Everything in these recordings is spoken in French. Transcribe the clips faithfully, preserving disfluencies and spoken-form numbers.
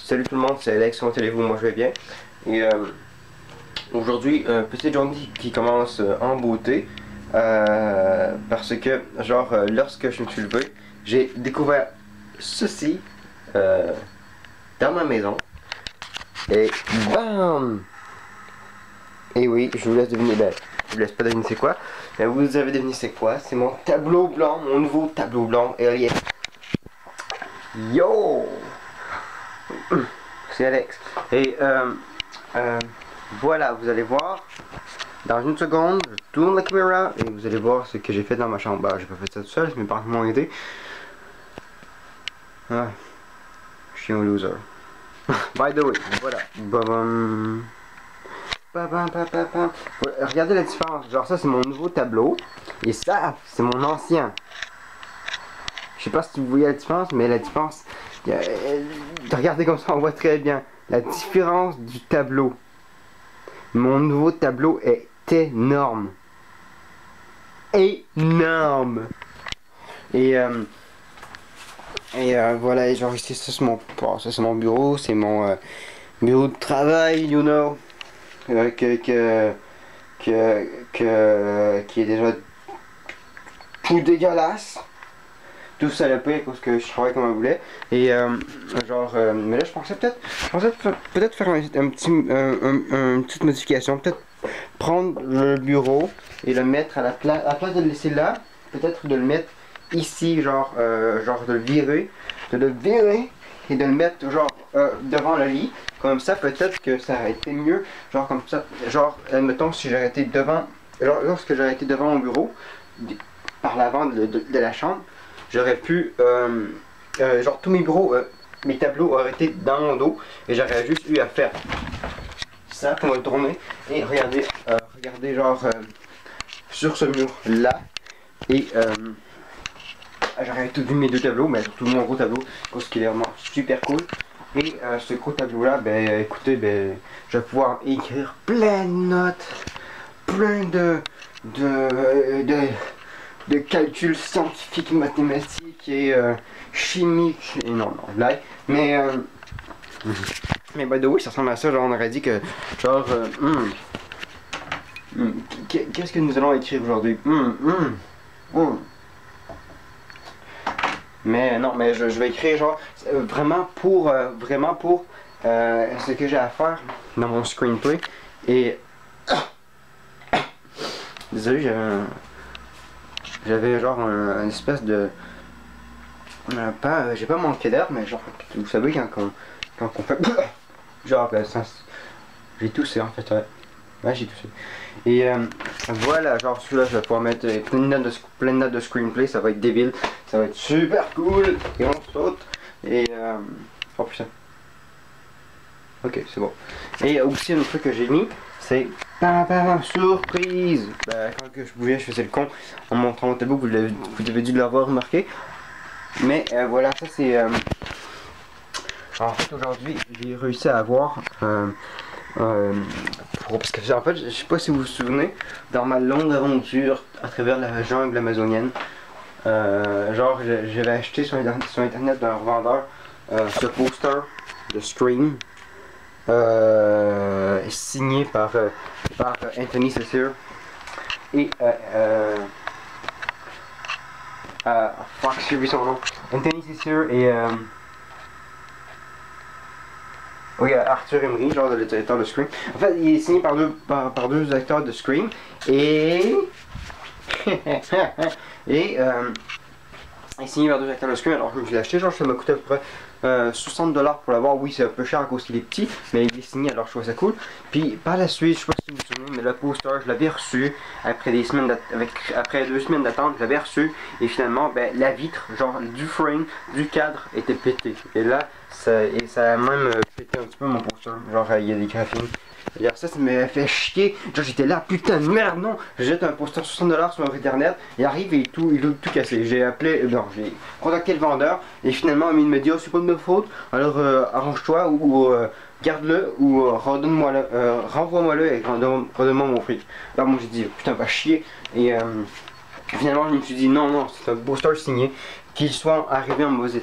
Salut tout le monde, c'est Alex, comment allez-vous? Moi je vais bien. Et euh, aujourd'hui, euh, petite journée qui commence euh, en beauté. Euh, parce que, genre, euh, lorsque je me suis levé, j'ai découvert ceci euh, dans ma maison. Et bam! Et oui, je vous laisse deviner, ben, je vous laisse pas deviner c'est quoi. Mais vous avez deviné c'est quoi? C'est mon tableau blanc, mon nouveau tableau blanc Alien. Yo! C'est Alex. Et euh, euh, voilà, vous allez voir. Dans une seconde, je tourne la caméra et vous allez voir ce que j'ai fait dans ma chambre. Bah, j'ai pas fait ça tout seul, mes parents m'ont aidé. Ouais. Je suis un loser. By the way, voilà. Babam. Babam, babam, babam. Regardez la différence. Genre, ça, c'est mon nouveau tableau. Et ça, c'est mon ancien. Je sais pas si vous voyez la différence, mais la différence. Euh, regardez comme ça, on voit très bien la différence du tableau. Mon nouveau tableau est énorme. Énorme. Et euh, et euh, voilà, genre ici, ça c'est mon, bon, ça c'est mon bureau, c'est mon euh, bureau de travail, you know, euh, que, que, que, que, qui est déjà tout dégueulasse. Tout ça le pire parce que je travaille comme un boulet. Et euh, genre, euh, mais là je pensais peut-être, je pensais peut-être faire un, un petit, un, un, une petite modification, peut-être prendre le bureau et le mettre à la place, à la place de le laisser là, peut-être de le mettre ici, genre, euh, genre de le virer, de le virer et de le mettre genre euh, devant le lit. Comme ça, peut-être que ça aurait été mieux, genre comme ça, genre, admettons si j'aurais été devant, genre, lorsque j'aurais été devant mon bureau, par l'avant de, de, de la chambre. J'aurais pu, euh, euh, genre tous mes bureaux, euh, mes tableaux auraient été dans mon dos et j'aurais juste eu à faire ça pour me tourner et regarder, euh, regarder genre euh, sur ce mur là et euh, j'aurais tout vu mes deux tableaux, mais surtout mon gros tableau parce qu'il est vraiment super cool. Et euh, ce gros tableau là, ben écoutez, ben je vais pouvoir écrire plein de notes, plein de de, de de calculs scientifiques, mathématiques et euh, chimiques. Et non, non, blague. Mais, euh, mais by the way, ça ressemble à ça. Genre, on aurait dit que, genre, euh, hmm, hmm, qu'est-ce que nous allons écrire aujourd'hui? Hmm, hmm, hmm. Mais non, mais je, je vais écrire, genre, euh, vraiment pour, euh, vraiment pour euh, ce que j'ai à faire dans mon screenplay. Et, désolé, j'avais un. J'avais genre un, une espèce de... Euh, pas, euh, j'ai pas manqué d'air, mais genre, vous savez quand, quand, quand on fait... genre, ben, ça, j'ai toussé en fait, ouais. Ouais, j'ai toussé. Et euh, voilà, genre celui-là, je vais pouvoir mettre euh, plein, de notes de, plein de notes de screenplay, ça va être débile, ça va être super cool. Et on saute. Et... Euh, oh putain. Ok, c'est bon. Et aussi, un autre truc que j'ai mis, c'est pam pam surprise. Ben, quand que je bougeais, je faisais le con en montrant mon tableau, vous, vous avez dû l'avoir remarqué. Mais euh, voilà, ça c'est. Euh... En fait, aujourd'hui, j'ai réussi à avoir. Euh, euh, pour... Parce que en fait, je sais pas si vous vous souvenez, dans ma longue aventure à travers la jungle amazonienne, euh, genre, j'avais acheté sur, sur internet d'un revendeur euh, ce poster de Scream. Euh, signé par, euh, par Anthony Cecere et euh, euh, euh, fuck, j'ai vu son nom, Anthony Cecere et euh, oui, Arthur Emery, genre le directeur de Scream. En fait, il est signé par deux, par, par deux acteurs de Scream et et euh, il est signé par deux acteurs de Scream. Alors je l'ai acheté, genre ça m'a coûté à peu près Euh, soixante dollars pour l'avoir. Oui, c'est un peu cher à cause qu'il est petit, mais il est signé, alors je trouve ça cool. Puis par la suite, je sais pas si vous vous souvenez, mais le poster, je l'avais reçu après des semaines avec après deux semaines d'attente, je l'avais reçu et finalement, ben, la vitre, genre du frame, du cadre était pété. Et là, ça, et ça a même euh, pété un petit peu mon poster. Genre, il y a des graphines. D'ailleurs, ça, ça m'a fait chier. Genre, j'étais là, putain de merde, non. Je jette un poster soixante dollars sur internet. Il arrive et tout, il a tout cassé. J'ai appelé, euh, non, j'ai contacté le vendeur. Et finalement, il me dit, oh, c'est pas de ma faute. Alors, euh, arrange-toi ou, ou euh, garde-le ou euh, redonne-moi le, euh, renvoie-moi-le et redonne-moi mon fric. Alors, moi, j'ai dit, putain, va chier. Et euh, finalement, je me suis dit, non, non, c'est un poster signé. Qu'il soit arrivé en mauvais état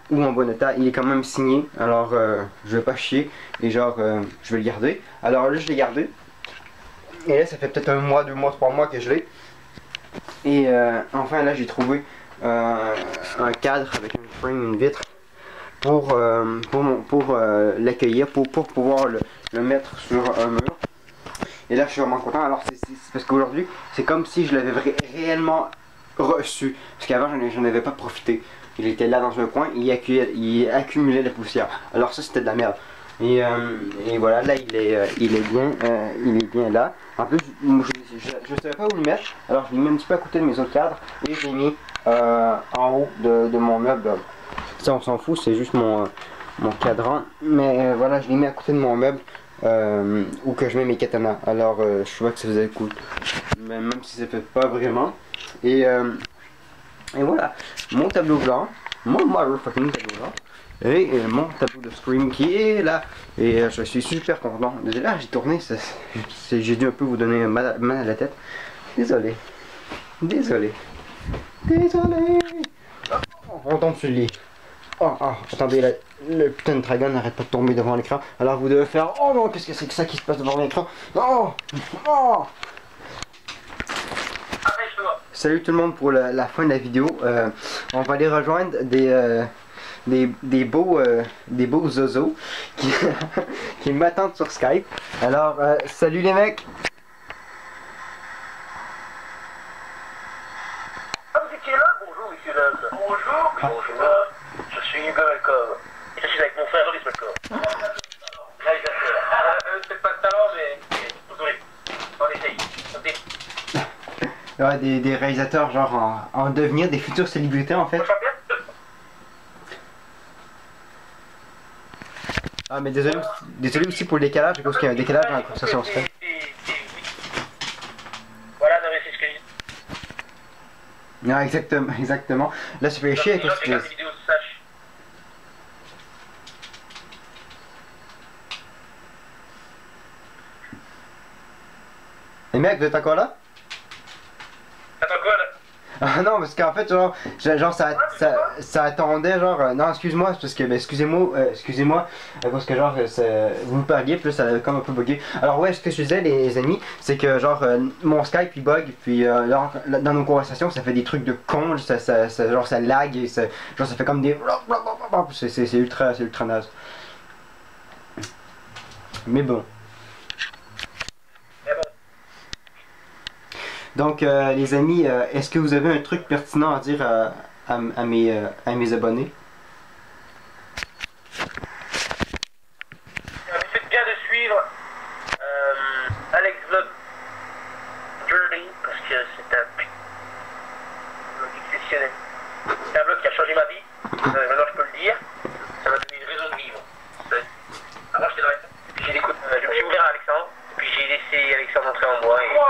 ou en bon état, il est quand même signé, alors euh, je vais pas chier, et genre euh, je vais le garder. Alors là je l'ai gardé, et là ça fait peut-être un mois, deux mois, trois mois que je l'ai, et euh, enfin là j'ai trouvé euh, un cadre avec une frame, une vitre, pour, euh, pour, mon- pour euh, l'accueillir, pour, pour pouvoir le, le mettre sur un mur. Et là je suis vraiment content, alors c'est parce qu'aujourd'hui c'est comme si je l'avais ré réellement reçu, parce qu'avant j'en avais pas profité. Il était là dans un coin, il accumulait, il accumulait la poussière, alors ça c'était de la merde. Et, euh, et voilà, là il est, euh, il est bien, euh, il est bien là. En plus je, je, je savais pas où le mettre, alors je l'ai mis un petit peu à côté de mes autres cadres, et je l'ai mis euh, en haut de, de mon meuble. Ça on s'en fout, c'est juste mon, mon cadran, mais euh, voilà, je l'ai mis à côté de mon meuble. Euh, où que je mets mes katanas, alors euh, je vois que ça faisait cool, mais même si ça fait pas vraiment. Et, euh, et voilà, mon tableau blanc, mon motherfucking tableau blanc, et euh, mon tableau de Scream qui est là, et euh, je suis super content. Là j'ai tourné, j'ai dû un peu vous donner mal, mal à la tête, désolé, désolé, désolé. Oh, on tombe sur le lit. Oh, oh, attendez, la, le putain de dragon n'arrête pas de tomber devant l'écran. Alors vous devez faire, oh non, qu'est-ce que c'est que ça qui se passe devant l'écran? Oh, oh. Salut tout le monde pour la, la fin de la vidéo. Euh, on va aller rejoindre des, euh, des, des beaux euh, des beaux zozos qui, qui m'attendent sur Skype. Alors, euh, salut les mecs. Bonjour, monsieur Lund. Bonjour. Bonjour. Je suis Hugo Malcolm. Je suis avec mon frère Loris Malcolm. Réalisateur. Euh, c'est pas de talent, mais désolé. On essaye. Ouais, des, des réalisateurs genre en, en devenir des futures célébrités en fait. Ah mais désolé, désolé aussi pour le décalage, parce qu'il y a un décalage dans la conversation en fait. Voilà, non mais c'est ce que je dis. Non, exactement, exactement. Là, ça fait chier avec ce que les mecs, vous êtes encore là? Attends quoi là? Ah non, parce qu'en fait, genre, genre ça, ça, ça attendait, genre, euh, non, excuse-moi, c'est parce que, ben, excusez-moi, euh, excusez-moi, euh, parce que, genre, euh, vous me parliez, puis là, ça a comme un peu bugué. Alors, ouais, ce que je disais, les amis, c'est que, genre, euh, mon Skype, il bug, puis, euh, genre, dans nos conversations, ça fait des trucs de con, ça, ça, ça, genre, ça lag, et ça, genre, ça fait comme des... C'est ultra, c'est ultra naze. Mais bon. Donc, euh, les amis, euh, est-ce que vous avez un truc pertinent à dire à, à, à, mes, euh, à mes abonnés? Faites bien de suivre euh, Alex Vlog Journey, parce que c'est un blog exceptionnel. C'est un blog qui a changé ma vie, euh, maintenant je peux le dire. Ça m'a donné une raison de vivre. Avant j'étais dans la... Puis j'ai découvert, euh, je me suis ouvert à Alexandre, puis j'ai laissé Alexandre entrer en moi. Et...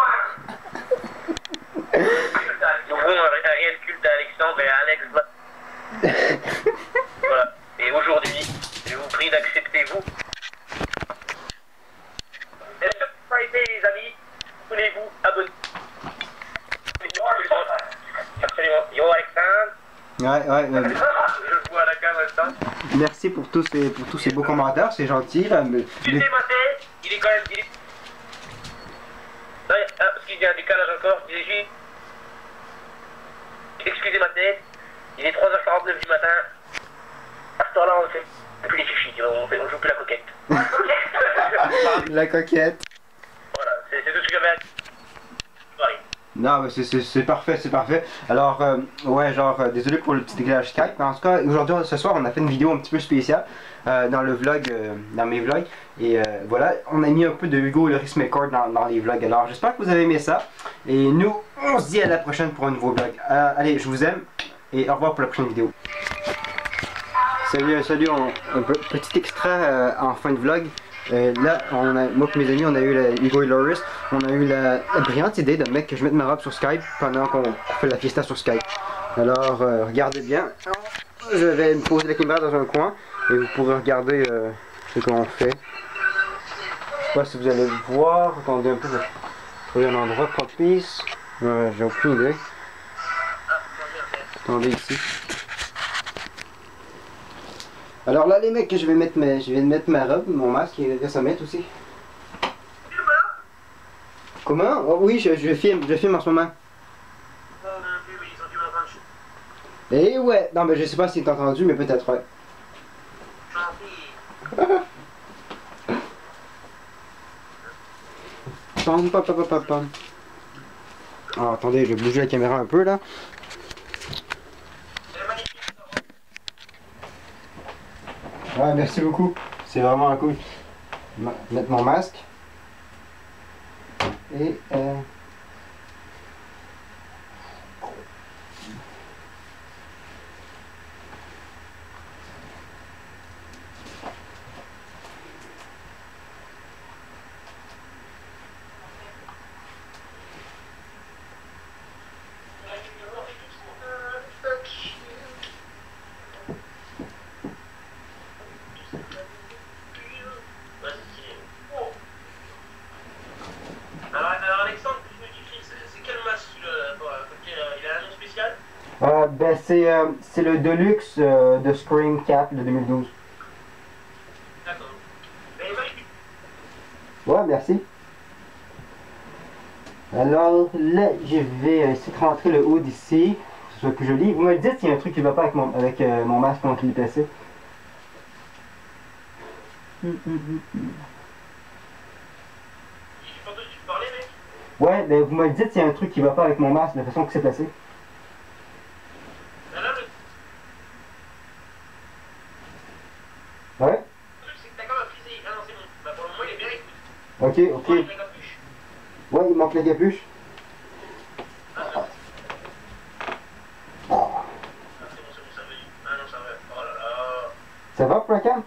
Nous ouvrons un, un réel culte à Alexandre et à Alex. Voilà. Et aujourd'hui, je vous prie d'accepter vous. Et subscribez les amis, abonnez-vous, abonnez. Absolument. Yo Alexandre. Ouais, ouais, ouais. Je le vois à la cam instant. Merci pour tous ces, pour tous ces beaux commentaires, c'est gentil. Là, mais... Tu sais, Mathé, il est quand même... Il est... Non, ah, parce qu'il y a un décalage encore, il est juste... Excusez ma tête, il est trois heures quarante-neuf du matin. À ce temps-là, on fait plus les fichiers, on, fait, on joue plus la coquette. La coquette. Voilà, c'est tout ce que j'avais à dire. Non, mais c'est parfait, c'est parfait. Alors, euh, ouais, genre, euh, désolé pour le petit décalage Skype. En tout cas, aujourd'hui, ce soir, on a fait une vidéo un petit peu spéciale euh, dans le vlog, euh, dans mes vlogs. Et euh, voilà, on a mis un peu de Hugo Loris McCord dans, dans les vlogs. Alors, j'espère que vous avez aimé ça. Et nous, on se dit à la prochaine pour un nouveau vlog. Euh, allez, je vous aime. Et au revoir pour la prochaine vidéo. Salut, salut, on, un petit extrait euh, en fin de vlog. Euh, là, on a, moi et mes amis, on a eu la, Hugo et Loris, on a eu la, la brillante idée de mettre que je mette ma robe sur Skype pendant qu'on fait la fiesta sur Skype. Alors, euh, regardez bien. Je vais me poser la caméra dans un coin et vous pourrez regarder euh, ce qu'on fait. Je sais pas si vous allez le voir. Attendez un peu, je vais trouver un endroit propice. Euh, J'ai aucune idée. Attendez ici. Alors là les mecs, je vais mettre ma, je vais mettre ma robe, mon masque, il reste à mettre aussi. Comment? Oh, oui, je, je filme, je filme en ce moment. Oh mon dieu, mais ils ont dû m'entendre. Et ouais, non mais je sais pas si t'as entendu, mais peut-être ouais. Pam, pam, pam, pam, pam. Ah, attendez, je vais bouger la caméra un peu là. Ouais, merci beaucoup. C'est vraiment un cool. Ma mettre mon masque. Et euh... Euh, ben c'est euh, c'est le Deluxe euh, de Scream quatre de deux mille douze. D'accord. Ouais, merci. Alors là, je vais essayer de rentrer le hood ici, que ce soit plus joli. Vous me dites s'il y a un truc qui va pas avec mon, avec, euh, mon masque quand il est placé. Hum, hum, hum, hum. Ouais, ben vous me dites s'il y a un truc qui va pas avec mon masque de la façon que c'est placé. Ouais. Ok, ok. Ouais, il manque la capuche. Ça va pour la cam?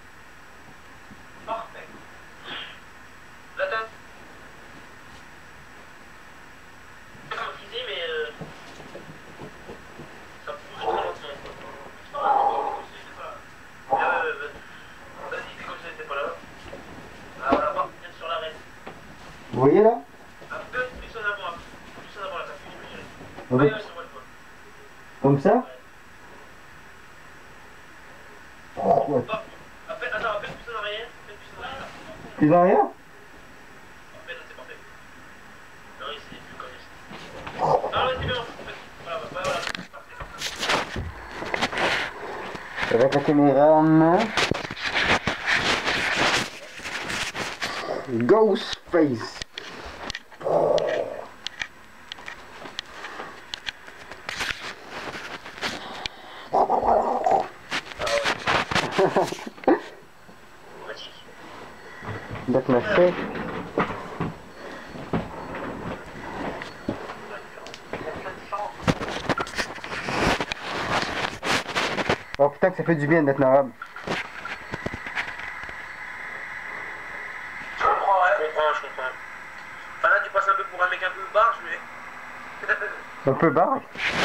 Vous voyez là? Ouais. Comme ça? Oh, ouais. Plus en arrière? Avec la caméra en main. Ghostface. Donc ma fait. Oh putain que ça fait du bien d'être narabe. Je comprends, ouais. Je comprends, je comprends. Enfin là tu passes un peu pour un mec un peu barge, mais... Un peu barge?